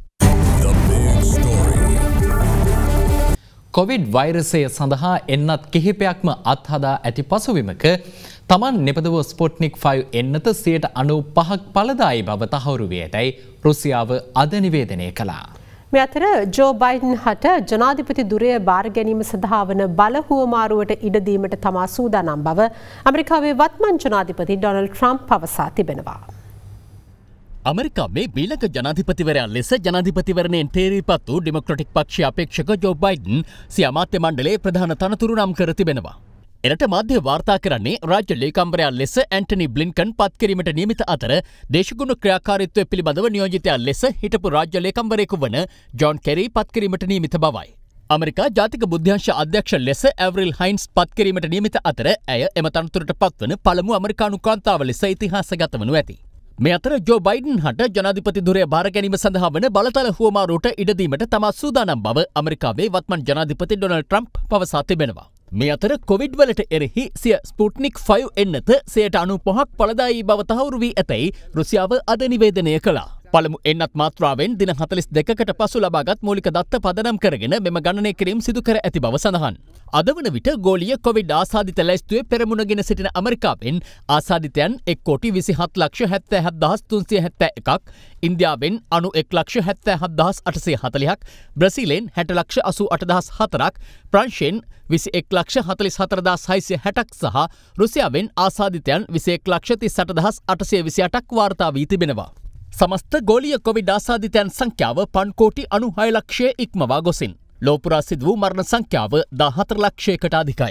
කොවිඩ් වෛරසය සඳහා එන්නත් කිහිපයක්ම අත්හදා ඇති පසුවිමක තමන් නිපදව ස්පොට්නික් ෆයිව් එන්නත සියයට අනූපහක් ඵලදායී බව තහවුරු වී ඇතැයි රුසියාව අද නිවේදනය කළා. මේ අතර ජෝ බයිඩන් හට ජනාධිපති ධුරය බාර ගැනීම සඳහා වන බල හුවමාරුවට ඉඩ දීමට තමා සූදානම් බව ඇමරිකාවේ වත්මන් ජනාධිපති ඩොනල්ඩ් ට්‍රම්ප් පවසා තිබෙනවා. අමරිකාවේ ඊළඟ ජනාධිපතිවරයා ලෙස ජනාධිපතිවරණයෙන් තේරීපත් වූ ඩෙමොක්‍රටික් පක්ෂයේ අපේක්ෂක ජෝ බයිඩන් සිය අමාත්‍ය මණ්ඩලයේ ප්‍රධාන තනතුරු නම් කර තිබෙනවා. එරට මාධ්‍ය වාර්තා කරන්නේ රාජ්‍ය ලේකම්වරයා ලෙස ඇන්ටනි බ්ලින්කන් පත් කිරීමට නියමිත අතර දේශගුණ ක්‍රියාකාරීත්වය පිළිබඳව නියෝජිතයා ලෙස හිටපු රාජ්‍ය ලේකම්වරයෙකු වන ජොන් කෙරි පත් කිරීමට නියමිත බවයි. අමරිකා ජාතික බුද්ධ්‍යංශ අධ්‍යක්ෂ ලෙස ඇවරිල් හයින්ස් පත් කිරීමට නියමිත අතර ඇය එම තනතුරට පත්වන පළමු අමරිකානු කාන්තාව ලෙස ඉතිහාසගත වනු ඇති. මේ අතර ජෝ බයිඩන් හට ජනාධිපති ධුරය බාර ගැනීම සඳහා වන බලතල හුවමාරුවට ඉඩ දීමට තමා සූදානම් බව ඇමරිකාවේ වත්මන් ජනාධිපති ඩොනල්ඩ් ට්‍රම්ප් පවසා තිබෙනවා. මේ අතර කොවිඩ් වලට එරෙහි සිය ස්පුට්නික් ෆයිව් එන්නත සියයට අනූපහක් ඵලදායී බව තහවුරු වී ඇතැයි රුසියාව අද නිවේදනය කළා. පළමු එන්නත් මාත්‍රාවෙන් දින හතළිස් දෙකකට පසු ලබාගත් මූලික දත්ත පදනම් කරගෙන මෙම ගණනය කිරීම සිදු කර ඇති බව සඳහන්. අද වන විට ගෝලීය කොවිඩ් ආසාදිත ලැයිස්තුවේ පෙරමුණගෙන සිටින ඇමරිකාවෙන් ආසාදිතයන් එක් කෝටි විසිහත් ලක්ෂ හැත්තෑ හත් තුන්සිය හැත්තෑ එකක්, ඉන්දියාවෙන් අනු එක් ලක්ෂ හැත්තෑ හත් අටසිය හතළිහක්, බ්‍රසීලෙන් හැට ලක්ෂ අසූ අට දහස් හතරක්, ප්‍රංශයෙන් විසි එක් ලක්ෂ හතළිස් හතර දහස් හයසිය හැටක් සහ රුසියාවෙන් ආසාදිතයන් විසි එක් ලක්ෂ තිස් අට දහස් අටසිය විසි අටක් වාර්තා වී තිබෙනවා. සමස්ත ගෝලීය කොවිඩ් ආසාදිතයන් සංඛ්‍යාව පන්කෝටි අනූහය ලක්ෂය ඉක්මවා ගොසින්. ලෝපුරා සිදු වූ මරණ සංඛ්‍යාව දාහතර ලක්ෂයකට අධිකයි.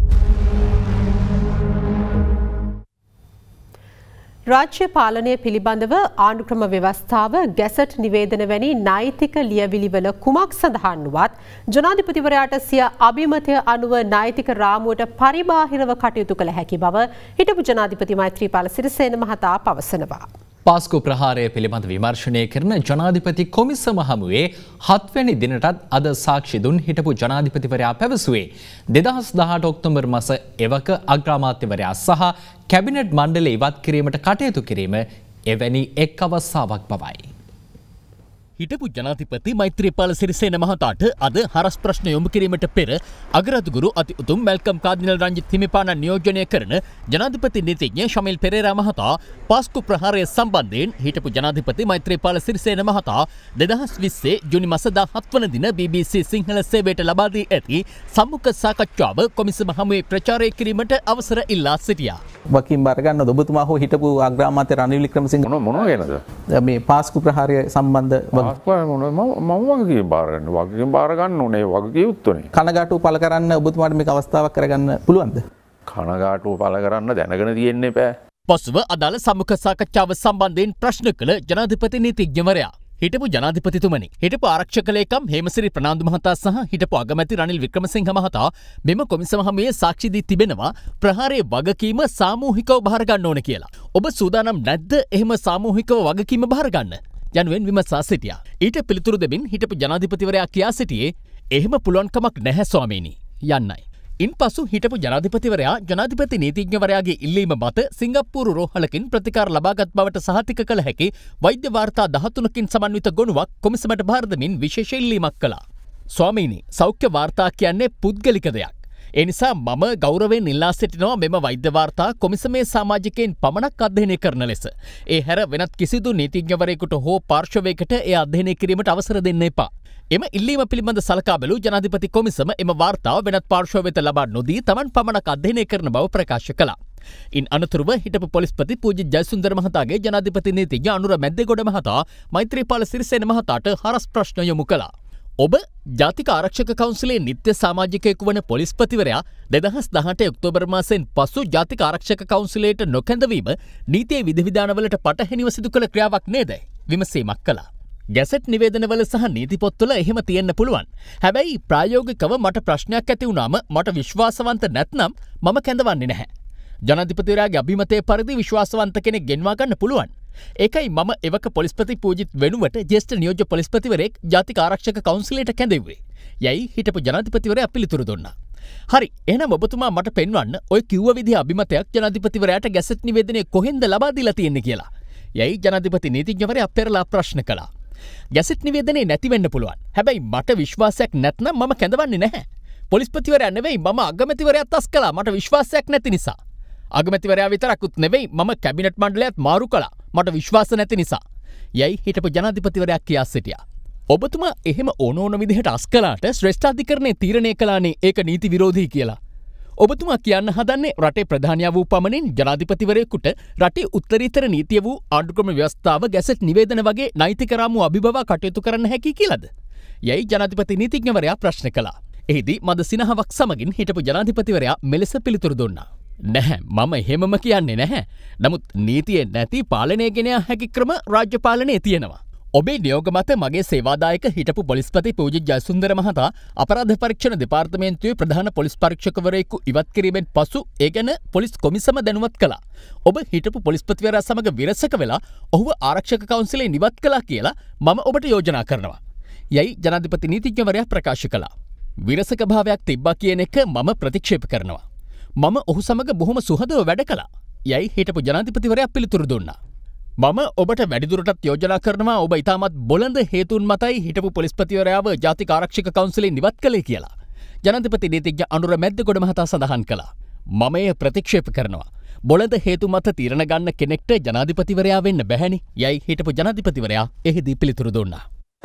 රාජ්‍ය පාලනය පිළිබඳව ආණ්ඩුක්‍රම ව්‍යවස්ථාව ගැසට් නිවේදන වැනි නෛතික ලියවිලිවල කුමක් සඳහන් වුවත් ජනාධිපතිවරයාට සිය අභිමතය අනුව නෛතික රාමුවට පරිබාහිරව කටයුතු කළ හැකි බව හිටපු ජනාධිපති මෛත්‍රීපාල සිරිසේන මහතා පවසනවා. පාස්කු ප්‍රහාරය පිළිබඳ විමර්ශනය කරන ජනාධිපති කොමිසම හමුවේ හත්වැනි දිනටත් අද සාක්ෂි දුන් හිටපු ජනාධිපතිවරයා පැවසුවේ දෙදහස් දහඅට ඔක්තෝබර් මාස එවක අග්‍රාමාත්‍යවරයා සහ කැබිනට් මණ්ඩලය ඉවත් කිරීමට කටයුතු කිරීම එවැනි එක් අවස්ථාවක් බවයි. හිටපු ජනාධිපති මෛත්‍රීපාල සිරිසේන මහතාට අද හරස් ප්‍රශ්න යොමු කිරීමට පෙර අගරාධිගුරු අති උතුම් මැල්කම් කාදිනල් රංජිත් හිමිපාණන් නියෝජනය කරන ජනාධිපති නීතිඥ ශමිල් පෙරේරා මහතා පාස්කු ප්‍රහාරය සම්බන්ධයෙන් හිටපු ජනාධිපති මෛත්‍රීපාල සිරිසේන මහතා දෙදහස් විස්සේ ජුනි මාස දාහත් වන දින බී බී සී සිංහල සේවයට ලබා දී ඇති සම්මුඛ සාකච්ඡාව කොමිසම හමුවේ ප්‍රචාරය කිරීමට අවසර ඉල්ලා සිටියා. වකින් බාරගන්න ඔබතුමා හෝ හිටපු අග්‍රාමාත්‍ය රනිල් වික්‍රමසිංහ මොනවා ගැනද මේ පාස්කු ප්‍රහාරය සම්බන්ධ මම වගේ බාරගන්න වගේ බාරගන්න ඕනේ වගේ යුත්තනේ. කනගාටුව පළ කරන්න ඔබතුමාට මේක අවස්ථාවක් කරගන්න පුළුවන්ද? කනගාටුව පළ කරන්න දැනගෙන තියෙන්නේ බෑ. පසුව අදාළ සම්මුඛ සාකච්ඡාව සම්බන්ධයෙන් ප්‍රශ්න කළ ජනාධිපති නීතිඥවරයා හිටපු ජනාධිපතිතුමනි හිටපු ආරක්ෂක ලේකම් හේමසිරි ප්‍රනාන්දු මහතා සහ හිටපු අගමැති රනිල් වික්‍රමසිංහ මහතා මෙම කොමිසම හමුවේ සාක්ෂි දී තිබෙනවා ප්‍රහාරයේ වගකීම සාමූහිකව බාර ගන්න ඕන කියලා. ඔබ සූදානම් නැද්ද එහෙම සාමූහිකව වගකීම බාර ගන්න? යනුවෙන් විමසා සිටියා. ඊට පිළිතුරු දෙමින් හිටපු ජනාධිපතිවරයා කියා සිටියේ එහෙම පුළුවන්කමක් නැහැ ස්වාමීනි යන්නයි. ඉන්පසු හිටපු ජනාධිපතිවරයා ජනාධිපති නීතිඥවරයාගේ ඉල්ලීම මත සිංගප්පූරු රෝහලකින් ප්‍රතිකාර ලබාගත් බවට සහතික කළ හැකි වෛද්‍ය වාර්තා දහතුනකින් සමන්විත ගොනුවක් කොමිසමට භාර දෙමින් විශේෂ ඉල්ලීමක් කළා. ස්වාමීනි, සෞඛ්‍ය වාර්තා කියන්නේ පුද්ගලික දෙයක්. ඒ නිසා මම ගෞරවයෙන් ඉල්ලා සිටිනවා මෙම වෛද්‍ය වාර්තා කොමිසමේ සමාජිකයන් පමණක් අධ්‍යයනය කරන ලෙස. ඒ හැර වෙනත් කිසිදු නීතිඥවරයෙකුට හෝ පාර්ශවයකට එය අධ්‍යයනය කිරීමට අවසර දෙන්න එපා. එම ඉල්ලීම පිළිබඳ සලකා බැලූ ජනාධිපති කොමිසම එම වාර්තාව වෙනත් පාර්ශවයට ලබා නොදී තමන් පමණක් අධ්‍යයනය කරන බව ප්‍රකාශ කළා. ඉන් අනතුරුව හිටපු පොලිස්පති පූජිත් ජයසුන්දර මහතාගේ ජනාධිපති නීතිඥ අනුර මැද්දේගොඩ මහතා මෛත්‍රීපාල සිරිසේන මහතාට හරස් ප්‍රශ්න යොමු කළා. ඔබ ජාතික ආරක්ෂක කවුන්සිලේ නිත්‍ය සමාජිකයෙකු වන පොලිස්පතිවරයා දෙදහස් දහඅට ඔක්තෝබර් මාසයෙන් පසු ජාතික ආරක්ෂක කවුන්සිලයට නොකැඳවීම නීතියේ විධිවිධානවලට පටහැනිව සිදු කළ ක්‍රියාවක් නේද? විමසීමක් කළා. ගැසට් නිවේදනවල සහ නීති පොත්වල එහෙම තියෙන්න පුළුවන්. හැබැයි ප්‍රායෝගිකව මට ප්‍රශ්නයක් ඇති වුණාම මට විශ්වාසවන්ත නැත්නම් මම කැඳවන්නේ නැහැ. ජනාධිපතිවරයාගේ අභිමතය පරිදි විශ්වාසවන්ත කෙනෙක් ගෙන්වා ගන්න පුළුවන්. ඒකයි මම එවක පොලිස්පති පූජිත් වෙනුවට ජ්‍යෙෂ්ඨ නියෝජ්‍ය පොලිස්පතිවරයෙක් ජාතික ආරක්ෂක කවුන්සිලයට කැඳෙව්වේ. යයි හිටපු ජනාධිපතිවරයා පිළිතුරු දුන්නා. හරි, එහෙනම් ඔබතුමා මට පෙන්වන්න ඔය කිව්ව විදිහ අභිමතයක් ජනාධිපතිවරයාට ගැසට් නිවේදනයේ කොහෙන්ද ලබා දීලා තියෙන්නේ කියලා. යයි ජනාධිපති නීතිඥවරයා පෙරලා ප්‍රශ්න කළා. ගැසට් නිවේදනයේ නැති වෙන්න පුළුවන්. හැබැයි මට විශ්වාසයක් නැත්නම් මම කැඳවන්නේ නැහැ. පොලිස්පතිවරයා නෙවෙයි මම අගමැතිවරයාත් අස් කළා මට විශ්වාසයක් නැති නිසා. අගමැතිවරයා විතරකුත් නෙවෙයි මම කැබිනට් මණ්ඩලයත් මාරු කළා මට විශ්වාස නැති නිසා. යයි හිටපු ජනාධිපතිවරයා කියා සිටියා. ඔබතුමා එහෙම ඕන ඕන විදිහට අස් කළාට ශ්‍රේෂ්ඨාධිකරණය තීරණය කළානේ ඒක නීති විරෝධී කියලා. ඔබතුමා කියන්න හදන්නේ රටේ ප්‍රධානියා වූ පමණින් ජනාධිපතිවරයෙකුට රටේ උත්තරීතර නීතිය වූ ආණ්ඩුක්‍රම ව්‍යවස්ථාව ගැසට් නිවේදන වගේ නෛතික රාමුව අභිබවා කටයුතු කරන්න හැකි කියලාද? යයි ජනාධිපති නීතිඥවරයා ප්‍රශ්න කළා. එහිදී මද සිනහවක් සමගින් හිටපු ජනාධිපතිවරයා මෙලෙස පිළිතුරු දුන්නා. නැහැ, මම එහෙමම කියන්නේ නැහැ. නමුත් නීතියේ නැති පාලනය ගෙන යා හැකි ක්‍රම රාජ්‍ය පාලනයේ තියෙනවා. ඔබේ නියෝග මත මගේ සේවාදායක හිටපු පොලිස්පති පූජිත් ජයසුන්දර මහතා අපරාධ පරීක්ෂණ දෙපාර්තමේන්තුවේ ප්‍රධාන පොලිස් පරීක්ෂකවරයෙකු ඉවත් කිරීමෙන් පසු ඒ ගැන පොලිස් කොමිසම දැනුවත් කළා. ඔබ හිටපු පොලිස්පතිවරයා සමග විරසක වෙලා ඔහුව ආරක්ෂක කවුන්සිලයෙන් ඉවත් කළා කියලා මම ඔබට යෝජනා කරනවා. යයි ජනාධිපති නීතිඥවරයා ප්‍රකාශ කළා. විරසක භාවයක් තිබ්බා කියන එක මම ප්‍රතික්ෂේප කරනවා. මම ඔහු සමග බොහොම සුහදව වැඩ කළා. යයි හිටපු ජනාධිපතිවරයා පිළිතුරු දුන්නා. මම ඔබට වැඩිදුරටත් යෝජනා කරනවා ඔබ ඉතාමත් බොළඳ හේතුන් මතයි හිටපු පොලිස්පතිවරයාව ජාතික ආරක්ෂක කවුන්සිලෙන් ඉවත් කළේ කියලා. ජනාධිපති නීතිඥ අනුර මැද්දගොඩ මහතා සඳහන් කළා. මම එය ප්‍රතික්ෂේප කරනවා. බොළඳ හේතු මත තීරණ ගන්න කෙනෙක්ට ජනාධිපතිවරයා වෙන්න බැහැනි. යයි හිටපු ජනාධිපතිවරයා එහිදී පිළිතුරු දුන්නා.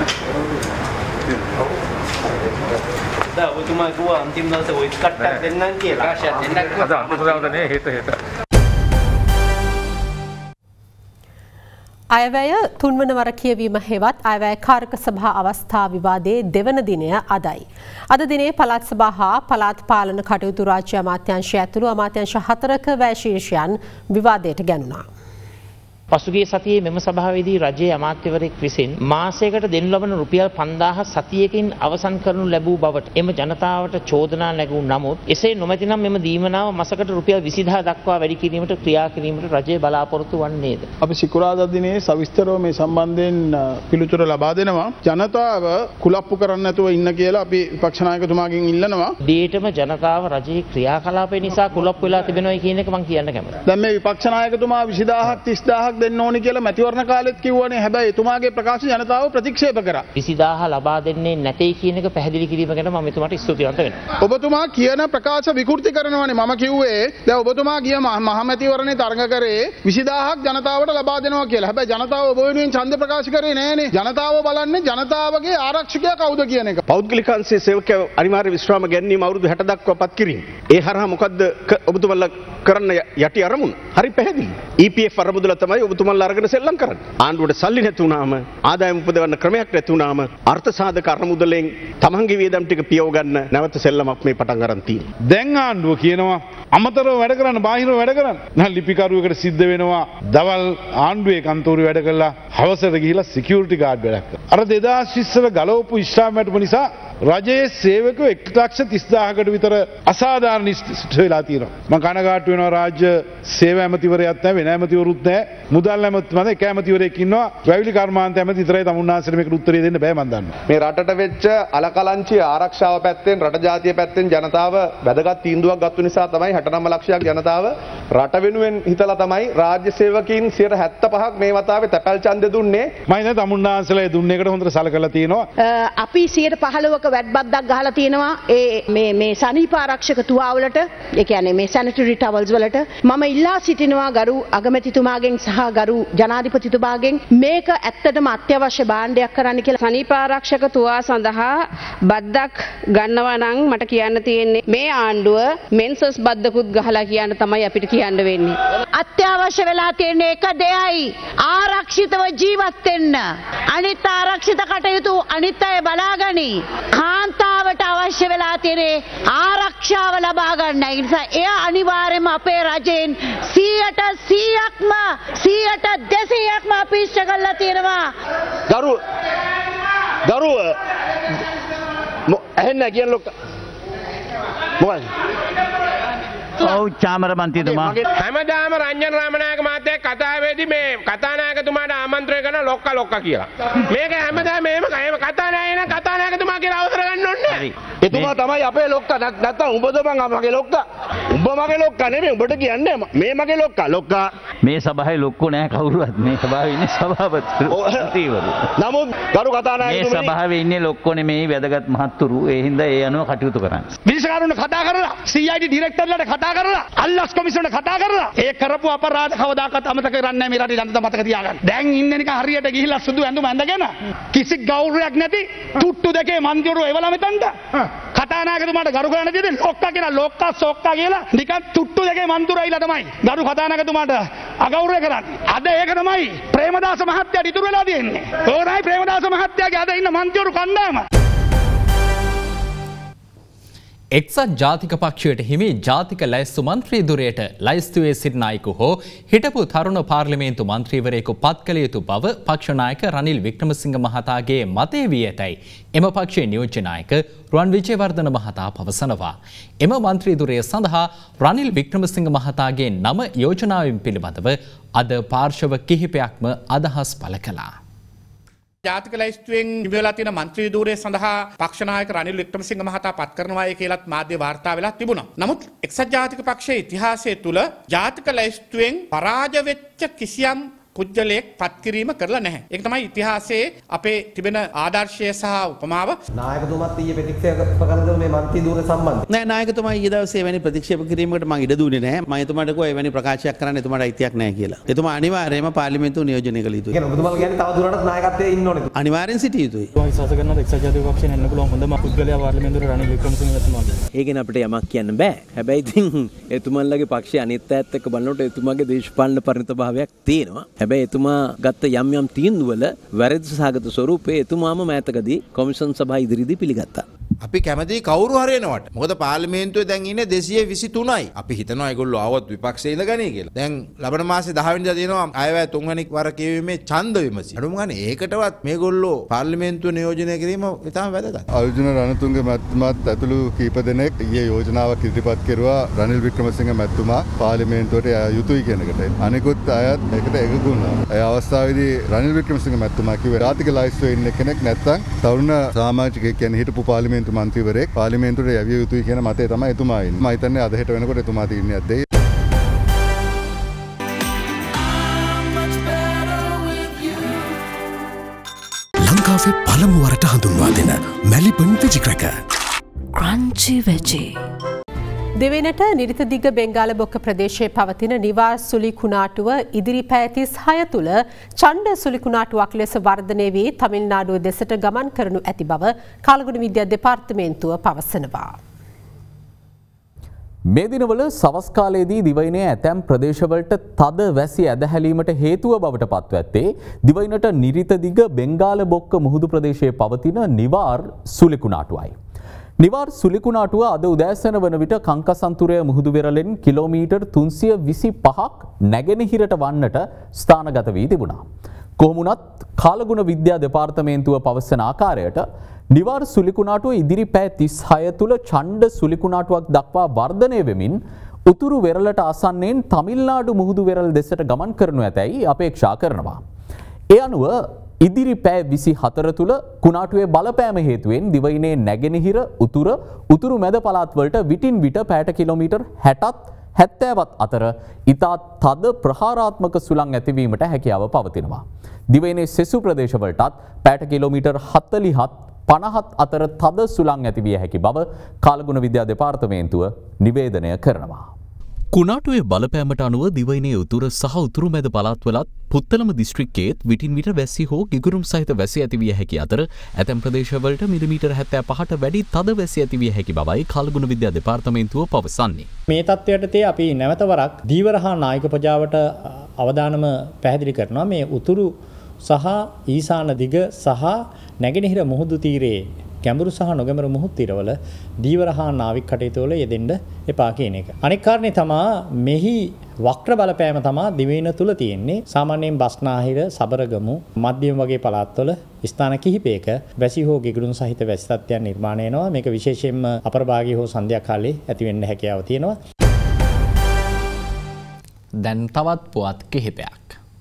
ඔබතුමා කිව්වා අන්තිම දවසේ වොයිස් කට් එකක් දෙන්නම් කියලා. ආශා දෙන්නක් අද අමුතුරවදනේ හෙට හෙට. අයවැය තුන්වන වර කියවීම හෙවත් අයවැය කාරක සභා අවස්ථා විවාදයේ දෙවන දිනය අදයි. අද දිනේ පළාත් සභා හා පළාත් පාලන කටයුතු රාජ්‍ය අමාත්‍යාංශය ඇතුළු අමාත්‍යාංශ හතරක වැය ශීර්ෂයන් විවාදයට ගැනුණා. පසුගිය සතියේ මෙම සභාවේදී රජයේ අමාත්‍යවරයෙක් විසින් මාසයකට දෙනු ලබන රුපියල් පන්දාහ සතියකින් අවසන් කරනු ලැබූ බවට එම ජනතාවට චෝදනා නැගූ නමුත් එසේ නොමැතිනම් මෙම දීමනාව මාසකට රුපියල් විසිදහ දක්වා වැඩි කිරීමට ක්‍රියා කිරීමට රජය බලාපොරොත්තු වන්නේද? අපි සිකුරාදා දිනේ සවිස්තරව මේ සම්බන්ධයෙන් පිළිතුර ලබා දෙනවා. ජනතාව කුලප්පු කරන්න නැතුව ඉන්න කියලා අපි විපක්ෂ නායකතුමාගෙන් ඉල්ලනවා. දීටම ජනතාව රජයේ ක්‍රියාකලාපය නිසා කුලප්පු වෙලා තිබෙනවා කියන එක මම කියන්න කැමතියි. දැන් මේ විපක්ෂ නායකතුමා විසිදාහක් තිස්දාහක් දෙන්න ඕනි කියලා මැතිවරණ කාලෙත් කිව්වනේ. හැබැයි එතුමාගේ ප්‍රකාශ ජනතාව ප්‍රතික්ෂේප කරා. විසිදාහ ලබා දෙන්නේ නැtei කියන එක පැහැදිලි කිරීම ගැන මම එතුමාට ස්තුතිවන්ත වෙනවා. ඔබතුමා කියන ප්‍රකාශ විකෘති කරනවානේ. මම කිව්වේ දැන් ඔබතුමා ගිය මහමැතිවරණේ තරඟ කරේ විසිදාහක් ජනතාවට ලබා දෙනවා කියලා. හැබැයි ජනතාව ඔබ වෙනුවෙන් ඡන්ද ප්‍රකාශ කරේ නෑනේ. ජනතාව බලන්නේ ජනතාවගේ ආරක්ෂකයා කවුද කියන එක. පෞද්ගලික අංශයේ සේවකයෝ අනිවාර්ය විශ්‍රාම ගැනීම අවුරුදු හැට දක්වා පත් කිරීම. ඒ හරහා මොකද්ද ඔබතුමාලා කරන්න යටි අරමුණ? හරි පැහැදිලි. E P F අරමුදල තමයි ඔබතුමාලා අරගෙන සෙල්ලම් කරන්නේ. ආණ්ඩුවට සල්ලි නැති වුණාම ආදායම් උපදවන්න ක්‍රමයක් නැති වුණාම අර්ථ සාධක අරමුදලෙන් තමන්ගේ වියදම් ටික පියව ගන්න නැවත සෙල්ලමක් මේ පටන් ගන්න තියෙනවා. දැන් ආණ්ඩුව කියනවා අමතරව වැඩ කරන්න බාහිරව වැඩ කරන්න. නම් ලිපිකරුවෙකුට සිද්ධ වෙනවා දවල් ආණ්ඩුවේ කන්තෝරුවේ වැඩ කරලා හවසට ගිහිලා සිකියුරිටි ගාඩ් වැඩක් කරනවා. අර දෙදාස් විස්සට ගලවපු ඉස්ලාම් වැටුප නිසා රජයේ සේවකයෝ එක් ලක්ෂ තිස්දාහකට විතර අසාධාරණ සිද්ධ වෙලා තියෙනවා. මම කනගාටු වෙනවා රාජ්‍ය සේවා ඇමතිවරයෙක් නැහැ, වෙන ඇමතිවරුත් නැහැ. මුදල් ඇමති මත එක ඇමතිවරයෙක් ඉන්නවා. වැවිලි කර්මාන්ත ඇමති විතරයි තමුන්නාන්සේට මේකට උත්තරය දෙන්න බෑ මන් දන්නවා. මේ රටට වෙච්ච අලකලංචි ආරක්ෂාව පැත්තෙන් රට ජාතිය පැත්තෙන් ජනතාව වැදගත් තීන්දුවක් ගත්ත නිසා තමයි හැටනම ලක්ෂයක් ජනතාව රට වෙනුවෙන් හිතලා තමයි රාජ්‍ය සේවකීන් සියයට හැත්තෑපහක් මේ වතාවේ තැපැල් ඡන්දෙ දුන්නේ. මම ඉතින් තමුන්නාන්සේලා දුන්නේ එකට හොඳට සලකලා තියෙනවා. අපි සියයට පහළොවක වැට් බද්දක් ගහලා තියෙනවා ඒ මේ මේ සනීප ආරක්ෂක තුවාවලට, ඒ කියන්නේ මේ සැනිටරි ටවල්ස් වලට. මම ඉල්ලා සිටිනවා ගරු අගමැතිතුමාගෙන් සහ ගරු ජනාධිපතිතුමාගෙන් මේක ඇත්තටම අත්‍යවශ්‍ය භාණ්ඩයක් කරන්න කියලා. සනීප ආරක්ෂක තුවා සඳහා බද්දක් ගන්නවා නම් මට කියන්න තියෙන්නේ මේ ආණ්ඩුව මෙන්සස් බද්දකුත් ගහලා කියන්න තමයි අපිට කියන්න වෙන්නේ. අත්‍යවශ්‍ය වෙලා තියෙන එක දෙයයි ආරක්ෂිතව ජීවත් වෙන්න. අනිත් ආරක්ෂිත කටයුතු අනිත් අය බලාගනි. කාන්තාවට අවශ්‍ය වෙලා තියෙන ආරක්ෂාව ලබා ගන්න. ඒ නිසා එය අනිවාර්යයෙන්ම අපේ රජෙන් සීයට සීයක්ම සීයට දෙසීයක්ම අපි ඉෂ්ට කරලා තියෙනවා. ගරු ගරු ඇහෙන්න කියන ලොක්ක මොකද? ඔව් චාමර මන්ත්‍රීතුමා හැමදාම රංජන රාමනායක මහත්තයා කතාවේදී මේ කතානායකතුමාට ආමන්ත්‍රණය කරන ලොක්ක ලොක්ක කියලා. මේක හැමදාම මේම කයම කතානායක න කතානායකතුමා කියලා අවසර ගන්න ඕනේ. එතුමා තමයි අපේ ලොක්ක. නැත්තම් උඹද මං මගේ ලොක්ක. උඹ මගේ ලොක්ක නෙමෙයි. උඹට කියන්නේ මේ මගේ ලොක්ක. ලොක්ක මේ සභාවේ ලොක්කෝ නෑ කවුරුවත්. මේ සභාවේ ඉන්නේ සභාපතිවරු. නමුත් ගරු කතානායකතුමනි මේ සභාවේ ඉන්නේ ලොක්කෝ නෙමෙයි වැදගත් මහත්තුරු. ඒ හින්දා ඒ අනුව කටයුතු කරන්න. විනිශ්චයකාරුන්ට කතා කරලා C I D ඩිරෙක්ටර්ලාට කතා කරලා අල්ලස් කොමිෂනට කතා කරලා ඒ කරපු අපරාධ කවදාකවත් අමතක කරන්නේ නැහැ මේ රටේ ජනතාව මතක තියාගන්න. දැන් ඉන්නේ නිකන් හරියට ගිහිල්ලා සුදු ඇඳුම ඇඳගෙන කිසි ගෞරවයක් නැති තුට්ටු දෙකේ මන්දිරු එවලා මෙතනට කතානායකතුමාට ගරු කරන්න දෙන්නේ ලොක්කා කියලා ලොක්කා සොක්කා කියලා නිකන් තුට්ටු දෙකේ මන්දිරු ඇවිල්ලා තමයි ගරු කතානායකතුමාට අගෞරවය කරන්නේ. අද ඒක තමයි ප්‍රේමදාස මහත්තයාට ඉතුරු වෙලා තියෙන්නේ. ඕනයි ප්‍රේමදාස මහත්තයාගේ අද ඉන්න මන්දිරු කණ්ඩායම. එක්සත් ජාතික පක්ෂයට හිමි ජාතික ලැයිස්තු මන්ත්‍රී දුරයට ලැයිස්තුවේ සිටින අයෙකු හෝ හිටපු තරුණ පාර්ලිමේන්තු මන්ත්‍රීවරයෙකු පත් කළ යුතු බව පක්ෂ නායක රනිල් වික්‍රමසිංහ මහතාගේ මතය වී ඇතැයි එම පක්ෂයේ නියෝජ්‍ය නායක රුවන් විජේවර්ධන මහතා පවසනවා. එම මන්ත්‍රී දුරය සඳහා රනිල් වික්‍රමසිංහ මහතාගේ නම යෝජනාවෙන් පිළිබඳව අද පාර්ශව කිහිපයක්ම අදහස් පළ කළා. ජාතික ලැයිස්තුවෙන් ඉවලා තියෙන මන්ත්‍රී ධූරය සඳහා පක්ෂ නායක රනිල් වික්‍රමසිංහ මහතා පත් කරනවායි කියලාත් මාධ්‍ය වාර්තා වෙලා තිබුණා. නමුත් එක්සත් ජාතික පක්ෂයේ ඉතිහාසය තුල ජාතික ලැයිස්තුවෙන් පරාජය වෙච්ච කිසියම් පුද්ගලයෙක් පත්කිරීම කරලා නැහැ. ඒක තමයි ඉතිහාසයේ අපේ තිබෙන ආදර්ශය සහ උපමාව. නායකතුමත් ඊයේ ප්‍රතික්ෂේප කරන මේ මන්ත්‍රී ධූර සම්බන්ධ. නෑ නායකතුමා ඊයේ දවසේ එවැනි ප්‍රතික්ෂේප කිරීමකට මම ඉඩ දුන්නේ නැහැ. මම එතුමාට කිව්වා එවැනි ප්‍රකාශයක් කරන්න එතුමාට අයිතියක් නැහැ කියලා. එතුමා අනිවාර්යයෙන්ම පාර්ලිමේන්තුව නියෝජනය කළ යුතුයි. කියන්නේ ඔබතුමාලා කියන්නේ තව දුරටත් නායකත්වයේ ඉන්න ඕනේ. අනිවාර්යෙන් සිටිය යුතුයි. මම විශ්වාස කරනවා එක්සත් ජාතික පක්ෂයෙන් එන්න පුළුවන් හොඳම පුද්ගලයා පාර්ලිමේන්තුවේ රනිල් වික්‍රමසිංහ මහත්මයාගේ. ඒකෙන් අපිට යමක් කියන්න බෑ. හැබැයි ඉතින් එතුමන්ලගේ පක්ෂයේ අනිත් අයත් එක්ක බලනකොට එතුමාගේ දේශපාලන පරිණතභාවයක් තියෙනවා. හැබැයි එතුමා ගත්ත යම් යම් තීන්දුවල වැරදි සහගත ස්වරූපයේ එතුමාම මෑතකදී කොමිෂන් සභාව ඉදිරියේදී පිළිගත්තා. අපි කැමති කවුරු හරි එනවට. මොකද පාර්ලිමේන්තුවේ දැන් ඉන්නේ දෙසිය විසිතුනයි. අපි හිතනවා ඒගොල්ලෝ ආවොත් විපක්ෂයේ ඉඳගනී කියලා. දැන් ලබන මාසේ දහ වෙනිදා තියෙනවා අයවැය තුන්වෙනි වර කියවීමේ ඡන්ද විමසීම. අනුම ගන්නේ ඒකටවත් මේගොල්ලෝ පාර්ලිමේන්තුව නියෝජනය කිරීම ඉතාම වැදගත්. අර්ජුන රණතුංග මැතිතුමාත් ඇතුළු කීප දෙනෙක් ඊයේ යෝජනාවක් ඉදිරිපත් කෙරුවා රනිල් වික්‍රමසිංහ මැතිතුමා පාර්ලිමේන්තුවට යුතුයි කියන එකට. අනිකුත් අයත් ඒකට එකගුණා. ඒ අවස්ථාවේදී රනිල් වික්‍රමසිංහ මැතිතුමා කිව්වේ ජාතික ලයිස්තුවේ ඉන්න කෙනෙක් නැත්නම් තරුණ සමාජිකයෙක් කියන්නේ හිටපු පාර්ලිමේන්තු මන්ත්‍රීවරයෙක් පාර්ලිමේන්තුවට යවිය යුතුයි කියන මතය තමයි එතුමා ඉන්නේ. මම හිතන්නේ අද හෙට වෙනකොට එතුමා තීරණයක් දෙයි. ලංකාවේ පළමු වරට හඳුන්වා දෙන මැලිබන් වෙජි ක්‍රැකර් ක්‍රන්චි වෙජි. දෙවෙනට නිරිත දිග බෙන්ගාල බොක්ක ප්‍රදේශයේ පවතින නිවාර් සුලි කුණාටුව ඉදිරි පැය තිස් හය තුළ ඡණ්ඩ සුලි කුණාටුවක් ලෙස වර්ධනය වී තමිල්නාඩුව දෙසට ගමන් කරනු ඇති බව කාලගුණ විද්‍යා දෙපාර්තමේන්තුව පවසනවා. මේ දිනවල සවස් කාලයේදී දිවයිනේ ඇතැම් ප්‍රදේශවලට තද වැසි ඇදහැලීමට හේතුව බවට පත්ව ඇත්තේ දිවයිනට නිරිත දිග බෙන්ගාල බොක්ක මුහුදු ප්‍රදේශයේ පවතින නිවාර් සුලි කුණාටුවයි. නිවාර් සුලිකුණාටුව අද උදෑසන වන විට කංකසන්තුරය මුහුදු වෙරළෙන් කිලෝමීටර් තුන්සිය විසි පහක් නැගෙනහිරට වන්නට ස්ථානගත වී තිබුණා. කොහොමුණත් කාලගුණ විද්‍යා දෙපාර්තමේන්තුව පවසන ආකාරයට නිවාර් සුලිකුණාටුව ඉදිරි පැය තිස් හය තුළ ඡණ්ඩ සුලිකුණාටුවක් දක්වා වර්ධනය වෙමින් උතුරු වෙරළට ආසන්නයෙන් තමිල්නාඩු මුහුදු වෙරළ දෙසට ගමන් කරනු ඇතැයි අපේක්ෂා කරනවා. ඒ අනුව ඉදිරි පැය විසි හතර තුළ කුණාටුවේ බලපෑම හේතුවෙන් දිවයිනේ නැගෙනහිර උතුර උතුරු මැද පළාත්වලට විටින් විට පැයට කිලෝමීටර් හැටත් හැත්තෑවත් අතර ඉතා තද ප්‍රහාරාත්මක සුළං ඇතිවීමට හැකියාව පවතිනවා. දිවයිනේ සෙසු ප්‍රදේශවලටත් පැයට කිලෝමීටර් හතලිහත් පනහත් අතර තද සුළං ඇතිවිය හැකි බව කාලගුණ විද්‍යා දෙපාර්තමේන්තුව නිවේදනය කරනවා. කුණාටුවේ බලපෑමට අනුව දිවයිනේ උතුර සහ උතුරු මැද පළාත්වලත් පුත්තලම දිස්ත්‍රික්කයේත් විටින් විට වැසි හෝ ගිගුරුම් සහිත වැසි ඇතිවිය හැකි අතර ඇතැම් ප්‍රදේශවලට මිලිමීටර් හැත්තෑ පහට වැඩි තද වැසි ඇතිවිය හැකි බවයි කාලගුණ විද්‍යා දෙපාර්තමේන්තුව පවසන්නේ. මේ තත්ත්වයටතේ අපි නැවත වරක් ධීවර හා නායක ප්‍රජාවට අවධානම පැහැදිලි කරනවා මේ උතුරු සහ ඊසාන දිග සහ නැගෙනහිර මුහුදු තීරයේ ගැඹුරු සහ නොගැඹුරු මුහුදු තීරවල ධීවර හා නාවික කටයුතු වල යෙදෙන්න එපා කියන එක. අනෙක් කාරණේ තමා මෙහි වක්‍ර බලපෑම තමා දිවයින තුල තියෙන්නේ. සාමාන්‍යයෙන් බස්නාහිර, සබරගමු, මධ්‍යම වගේ පළාත්වල ස්ථාන කිහිපයක වැසි හෝ ගිගුරුම් සහිත වැසි තත්ත්වයන් නිර්මාණය වෙනවා. මේක විශේෂයෙන්ම අපරභාගී හෝ සන්ධ්‍යා කාලේ ඇති වෙන්න හැකියාව තියෙනවා. දැන් තවත් පුවත් කිහිපයක්.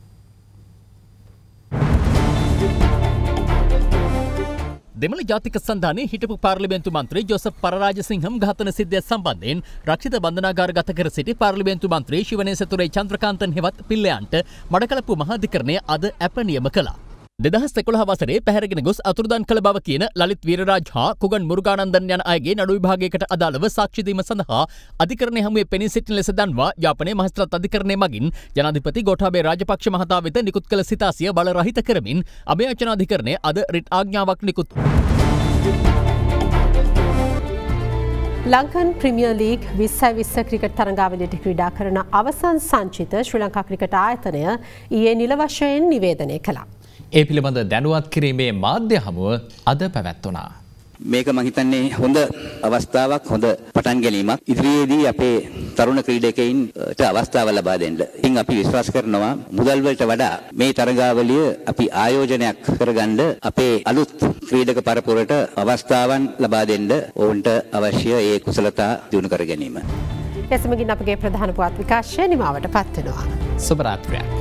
දෙමළ ජාතික සන්ධානයේ හිටපු පාර්ලිමේන්තු මන්ත්‍රී ජෝසප් පරරාජසිංහම් ඝාතන සිද්ධිය සම්බන්ධයෙන් රක්ෂිත බන්ධනාගාර ගත කර සිටි පාර්ලිමේන්තු මන්ත්‍රී ශිවනේසතුරේ චන්ද්‍රකාන්තන් හෙවත් පිල්ලයන්ට මඩකලපුව මහාධිකරණය අද ඇප නියම කළා. දෙදහස් එකොළහ වසරේ පැහැරගෙන ගොස් අතුරුදන් කළ බව කියන ලලිත් වීරරාජ් හා කුගන් මුරුගානන්දන් යන අයගේ නඩු විභාගයකට අදාළව සාක්ෂි දීම සඳහා අධිකරණය හමුවේ පෙනී සිටින ලෙස දන්වා යාපනයේ මහස්ත්‍රාත් අධිකරණය මගින් ජනාධිපති ගෝඨාභය රාජපක්ෂ මහතා වෙත නිකුත් කළ සිතාසිය බල රහිත කරමින් අභයාචනාධිකරණය අද රිට් ආඥාවක් නිකුත් ලංකන් ප්‍රීමියර් ලීග් විස්සයි විස්ස ක්‍රිකට් තරඟාවලියට ක්‍රීඩා කරන අවසන් සංචිත ශ්‍රී ලංකා ක්‍රිකට් ආයතනය ඊයේ නිල වශයෙන් නිවේදනය කළා. ඒ පිළිබඳ දැනුවත් කිරීමේ මාධ්‍ය හමුව අද පැවැත්වුණා. මේක මම හිතන්නේ හොඳ අවස්ථාවක්, හොඳ පටන් ගැනීමක්. ඉදිරියේදී අපේ තරුණ ක්‍රීඩකයින්ට අවස්ථාව ලබා දෙන්න. ඉතින් අපි විශ්වාස කරනවා මුදල් වලට වඩා මේ තරඟාවලිය අපි ආයෝජනයක් කරගන්න අපේ අලුත් ක්‍රීඩක පරපුරට අවස්ථාවන් ලබා දෙන්න ඔවුන්ට අවශ්‍ය ඒ කුසලතා දිනු කර ගැනීම. එසමගින් අපගේ ප්‍රධාන පුවත් විකාශය නිමාවට පත් වෙනවා. සුබ රාත්‍රියක්.